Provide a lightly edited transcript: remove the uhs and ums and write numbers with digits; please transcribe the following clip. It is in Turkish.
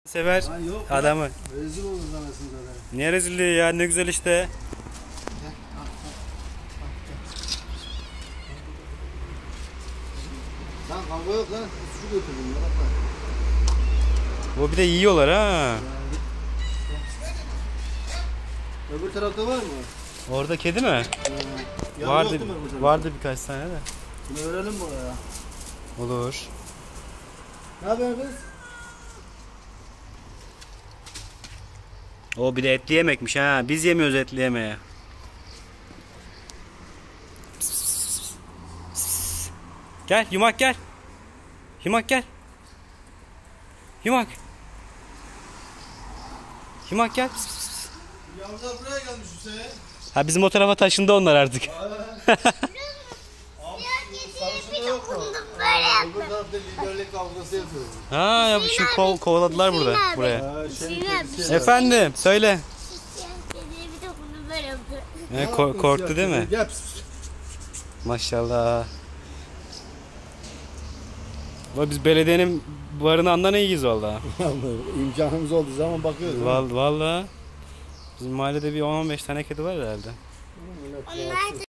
Sever adamı. Rezil olur anasını zaten. Ne rezilliği ya, ne güzel işte. Lan kavga yok lan. Su götürdüm ya. Bu bir de yiyorlar ha. Öbür tarafta var mı? Orada kedi mi? Vardı, vardı birkaç tane de. Bunu örelim buraya. Olur. Ne yapıyorsun kız? O bir de etli yemekmiş ha. Biz yemiyoruz etli yemeği. Gel yumak gel. Yumak gel. Yumak. Yumak gel. Yavrular buraya gelmiş Hüseyin. Ha, bizim o tarafa taşındı onlar artık. Sarışında yok mu? Öbür tarafta liderlik kavgası yapıyoruz. Ha ya, şimdi kovaladılar buraya. Efendim söyle. Korktu değil mi? Gel. Maşallah. Biz belediyenin barınağından iyiyiz valla. İmkanımız olduğu zaman bakıyoruz. Valla. Bizim mahallede bir 10-15 tane kedi var herhalde. Onlar